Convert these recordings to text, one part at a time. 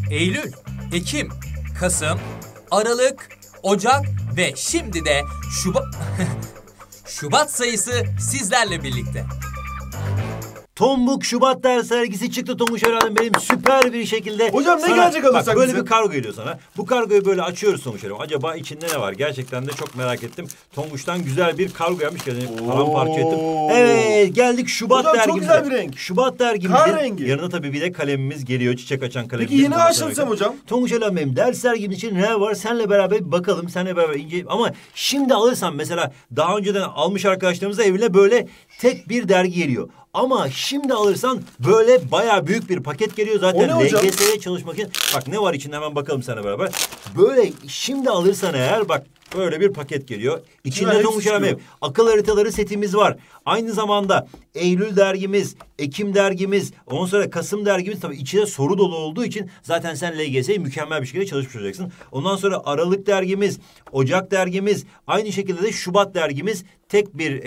Eylül, Ekim, Kasım, Aralık, Ocak ve şimdi de Şubat sayısı sizlerle birlikte. Tombuk Şubat ders sergisi çıktı Tonguç Erhan'ım benim süper bir şekilde. Hocam ne gelecek alırsak bak, böyle bize? bir kargo geliyor sana. Bu kargoyu böyle açıyoruz Tonguç Erhan'ım. Acaba içinde ne var? Gerçekten de çok merak ettim. Tonguç'tan güzel bir kargo yapmış. Paramparça ettim. Evet, geldik Şubat hocam, dergimize. çok güzel bir renk. Şubat dergimizin Kar rengi. yanına tabii bir de kalemimiz geliyor. Çiçek açan kalemimiz. Peki yeni açılsam hocam? Tonguç Erhan benim ders sergimiz için neler var? Seninle beraber bir bakalım. Seninle beraber ince. Ama şimdi alırsan mesela daha önceden almış arkadaşlarımıza evine böyle tek bir dergi geliyor. Ama şimdi alırsan böyle bayağı büyük bir paket geliyor. Zaten LGS'ye çalışmak için. Bak ne var içinde hemen bakalım seninle beraber. Böyle şimdi alırsan eğer bak böyle bir paket geliyor. İçinde Tonguç Erhan akıl haritaları setimiz var. Aynı zamanda Eylül dergimiz, Ekim dergimiz, ondan sonra Kasım dergimiz tabii içinde soru dolu olduğu için zaten sen LGS'yi mükemmel bir şekilde çalışmış olacaksın. Ondan sonra Aralık dergimiz, Ocak dergimiz, aynı şekilde de Şubat dergimiz tek bir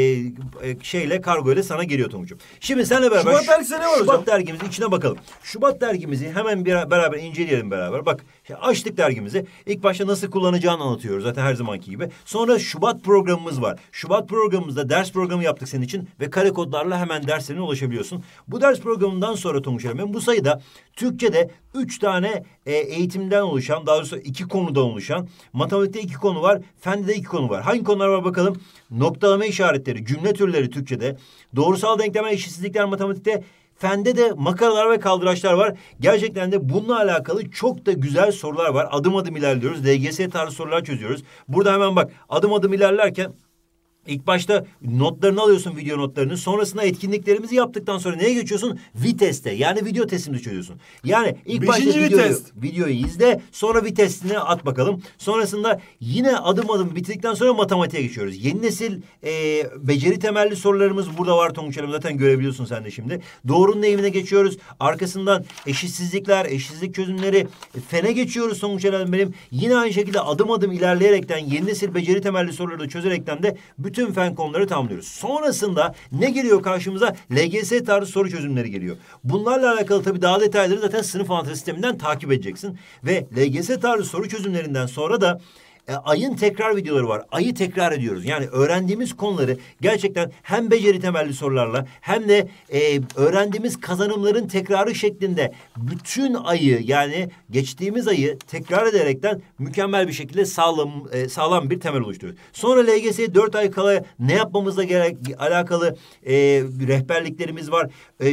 şeyle kargo ile sana geliyor Tonguç'um. Şimdi seninle beraber Şubat dergisi ne var hocam? Şubat dergimizin içine bakalım. Şubat dergimizi hemen beraber inceleyelim beraber. Bak açtık dergimizi. İlk başta nasıl kullanacağını anlatıyoruz zaten her zamanki gibi. Sonra Şubat programımız var. Şubat programımızda ders programı yaptık senin için ve kare kodlarla hemen derslerine ulaşabiliyorsun. Bu ders programından sonra Tonguç Erhan bu sayıda Türkçe'de 3 tane eğitimden oluşan, daha doğrusu 2 konudan oluşan, matematikte 2 konu var, fende de 2 konu var. Hangi konular var bakalım? Noktalama işaretleri, cümle türleri Türkçe'de, doğrusal denklemler, eşitsizlikler matematikte, fende de makaralar ve kaldıraçlar var. Gerçekten de bununla alakalı çok da güzel sorular var. Adım adım ilerliyoruz. LGS tarzı sorular çözüyoruz. Burada hemen bak adım adım ilerlerken İlk başta notlarını alıyorsun, video notlarını. Sonrasında etkinliklerimizi yaptıktan sonra neye geçiyorsun? Viteste. Yani video testini çözüyorsun. Yani ilk başta videoyu izle. Sonra vitestini at bakalım. Sonrasında yine adım adım bitirdikten sonra matematiğe geçiyoruz. Yeni nesil beceri temelli sorularımız burada var Tonguç Hanım. Zaten görebiliyorsun sen de şimdi. Doğrunun eğimine geçiyoruz. Arkasından eşitsizlikler, eşitsizlik çözümleri, fene geçiyoruz Tonguç Hanım benim. Yine aynı şekilde adım adım ilerleyerekten yeni nesil beceri temelli soruları da çözerekten de bütün fen konuları tamamlıyoruz. Sonrasında ne geliyor karşımıza? LGS tarzı soru çözümleri geliyor. Bunlarla alakalı tabii daha detayları zaten sınıf anahtarı sisteminden takip edeceksin. Ve LGS tarzı soru çözümlerinden sonra da ayın tekrar videoları var. Ayı tekrar ediyoruz. Yani öğrendiğimiz konuları gerçekten hem beceri temelli sorularla hem de öğrendiğimiz kazanımların tekrarı şeklinde bütün ayı yani geçtiğimiz ayı tekrar ederekten mükemmel bir şekilde sağlam bir temel oluşturuyoruz. Sonra LGS'ye 4 ay kala ne yapmamızla alakalı rehberliklerimiz var.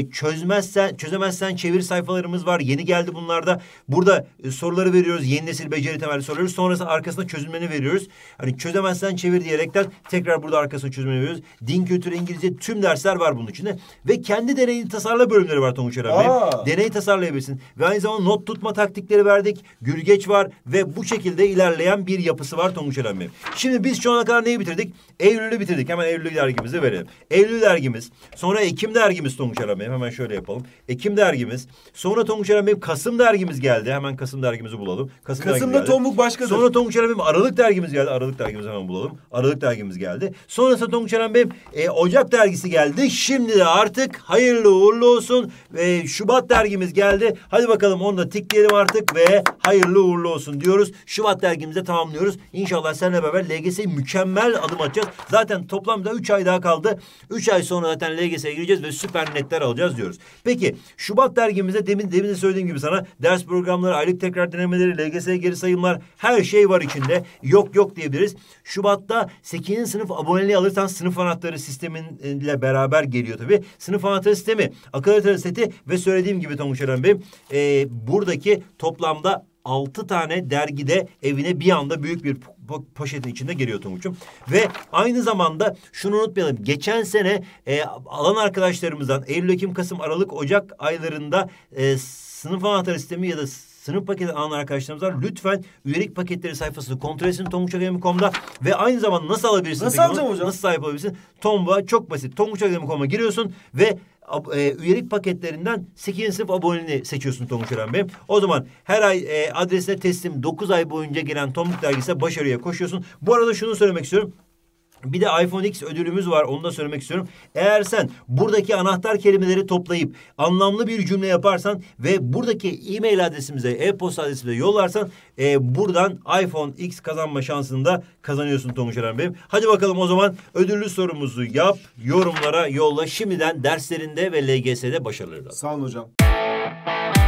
Çözemezsen çevir sayfalarımız var. Yeni geldi bunlarda. Burada soruları veriyoruz. Yeni nesil beceri temelli soruları. Sonrasında arkasında çözümlerini veriyoruz. Hani çözemezsen çevir diyerekten tekrar burada arkasına çözümünü veriyoruz. Din, kültürü, İngilizce tüm dersler var bunun içinde. Ve kendi deneyini tasarla bölümleri var Tonguç Erhan Bey. Deneyi tasarlayabilirsin. Ve aynı zamanda not tutma taktikleri verdik. Gülgeç var ve bu şekilde ilerleyen bir yapısı var Tonguç Erhan Bey. Şimdi biz şu ana kadar neyi bitirdik? Eylül'ü bitirdik. Hemen Eylül dergimizi verelim. Eylül dergimiz. Sonra Ekim dergimiz Tonguç Erhan Bey. Hemen şöyle yapalım. Ekim dergimiz. Sonra Tonguç Erhan Bey Kasım dergimiz geldi. Hemen Kasım dergimizi bulalım. Kasım'da Tombuk başkadır. Sonra Tonguç Erhan Bey Aralık dergimiz geldi. Aralık dergimizi hemen bulalım. Aralık dergimiz geldi. Sonrasında Tonguç Erhan Bey Ocak dergisi geldi. Şimdi de artık hayırlı uğurlu olsun. Şubat dergimiz geldi. Hadi bakalım onu da tikleyelim artık ve hayırlı uğurlu olsun diyoruz. Şubat dergimizi tamamlıyoruz. İnşallah seninle beraber LGS'ye mükemmel adım atacağız. Zaten toplamda 3 ay daha kaldı. 3 ay sonra zaten LGS'ye gireceğiz ve süper netler alacağız diyoruz. Peki Şubat dergimizde demin de söylediğim gibi sana ders programları, aylık tekrar denemeleri, LGS'ye geri sayımlar her şey var içinde. Yok diyebiliriz. Şubat'ta 8. sınıf aboneliği alırsan sınıf anahtarı sisteminle beraber geliyor tabii. Sınıf anahtarı sistemi, akıl haritaları seti ve söylediğim gibi Tonguç Erhan Bey buradaki toplamda 6 tane dergide evine bir anda büyük bir poşetin içinde geliyor Tonguç'um. Ve aynı zamanda şunu unutmayalım. Geçen sene alan arkadaşlarımızdan Eylül, Ekim, Kasım, Aralık, Ocak aylarında sınıf anahtarı sistemi ya da sınıf paketi alan arkadaşlarımız var. Lütfen üyelik paketleri sayfasını kontrol etsin tonguçakademi.com'da ve aynı zamanda nasıl alabilirsin? Nasıl alacağım hocam? Nasıl sahip olabilirsin? Tomba çok basit. Tonguçakademi.com'a giriyorsun ve üyelik paketlerinden 8. sınıf aboneliğini seçiyorsun Tonguç Erhan Bey. O zaman her ay adresine teslim 9 ay boyunca gelen Tombuk dergisine başarıya koşuyorsun. Bu arada şunu söylemek istiyorum. Bir de iPhone X ödülümüz var. Onu da söylemek istiyorum. Eğer sen buradaki anahtar kelimeleri toplayıp anlamlı bir cümle yaparsan ve buradaki e-mail adresimize, e-posta adresimize yollarsan buradan iPhone X kazanma şansını da kazanıyorsun Tonguç Eren Bey'im. Hadi bakalım o zaman ödüllü sorumuzu yap, yorumlara yolla. Şimdiden derslerinde ve LGS'de başarılar. Sağ olun hocam.